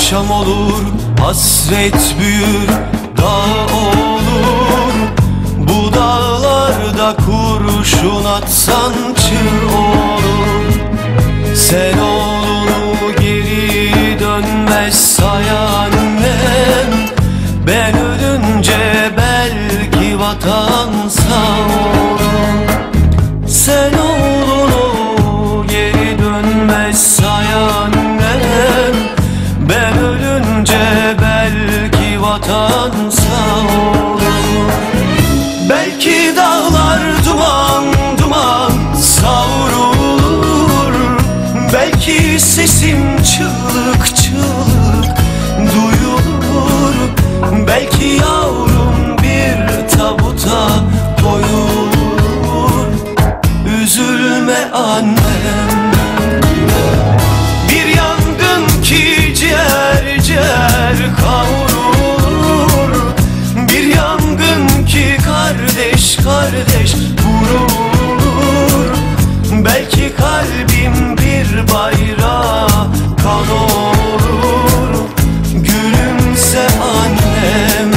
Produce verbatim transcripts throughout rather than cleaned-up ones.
Akşam olur, hasret büyür, dağ olur. Bu dağlarda kurşun atsan çığ olur. Sen oğlunu geri dönmez say annem. Ben ölünce belki vatan sağ olur. Sen oğlunu geri dönmez say annem. Ben ölünce belki vatan sağ olur. Belki dağlar duman duman savrulur. Belki sesim çığlık çığlık duyulur. Belki yavrum bir tabuta koyulur. Üzülme annem. Bir yangın ki ciğer ciğer kavrulur. Bir yangın ki kardeş kardeş vurur. Belki kalbim bir bayrağa kan olur. Gülümse annem.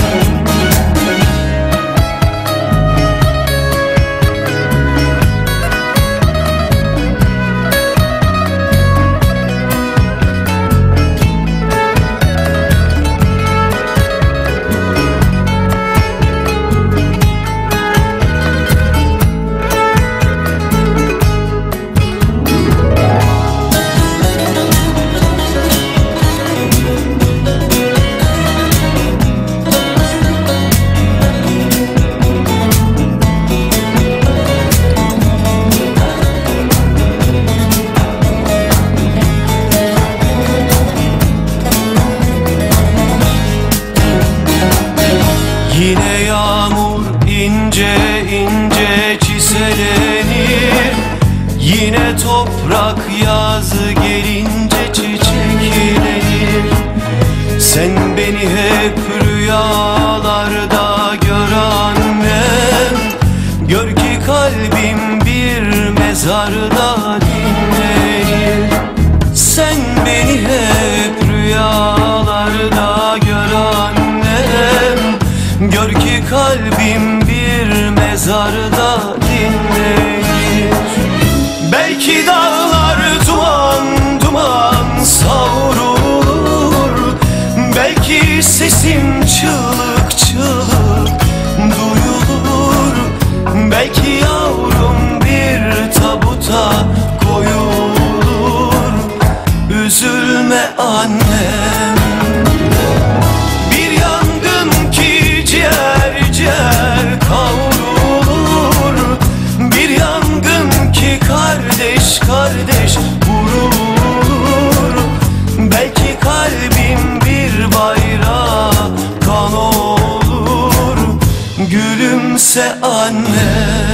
Yine yağmur ince ince çiselenir. Yine toprak yazı gelince çiçeklenir. Sen beni hep rüyalarda gör annem. Gör ki kalbim bir mezarda dinlenir. Sen beni hep rüyalarda gör annem. Gör ki kalbim bir mezarda dinlenir. Belki dağlar duman duman savrulur. Belki sesim çığlık çığlık duyulur. Belki yavrum bir tabuta koyulur. Üzülme annem. Bir yangın ki ciğer ciğer kavrulur. Bir yangın ki kardeş kardeş vurur. Belki kalbim bir bayrağa kan olur. Gülümse anne.